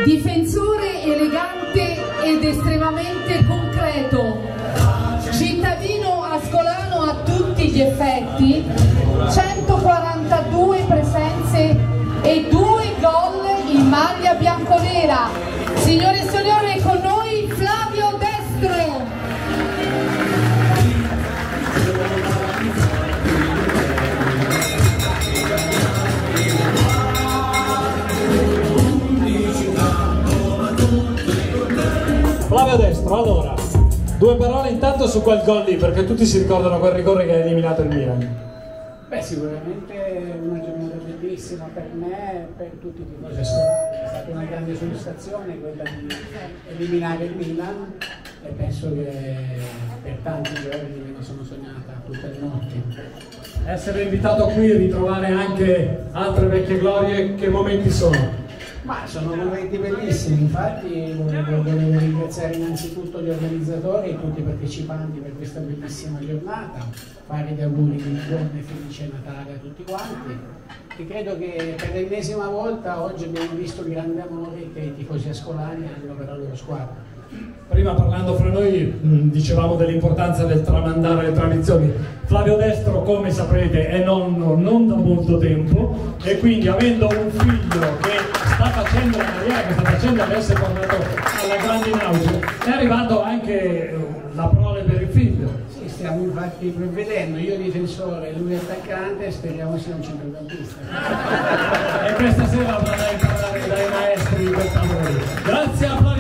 difensore elegante ed estremamente concreto, cittadino ascolano a tutti gli effetti, 142 presenze e 2 gol in maglia bianconera. Signore e signori, con noi Flavio Destro. Flavio Destro, allora, 2 parole intanto su quel gol lì, perché tutti si ricordano quel rigore che ha eliminato il Milan. Beh, sicuramente una giornata bellissima per me e per tutti i tifosi ascolani. È stata una grande soddisfazione quella di eliminare il Milan e penso che per tanti giorni me la sono sognata tutte le notti. Essere invitato qui e ritrovare anche altre vecchie glorie, che momenti sono? Ma sono momenti bellissimi, infatti volevo ringraziare innanzitutto gli organizzatori e tutti i partecipanti per questa bellissima giornata, fare gli auguri di buon e felice Natale a tutti quanti e credo che per l'ennesima volta oggi abbiamo visto il grande amore che i tifosi ascolani hanno per la loro squadra. Prima parlando fra noi dicevamo dell'importanza del tramandare le tradizioni. Flavio Destro, come saprete, è nonno non da molto tempo e quindi avendo un figlio che sta facendo la carriera che sta facendo adesso, è tornato alla grande in auge, è arrivato anche la prole per il figlio. Sì, stiamo infatti provvedendo, io difensore, lui attaccante, speriamo sia un centrocampista. E questa sera avrai imparare dai maestri di questa lavoro. Grazie a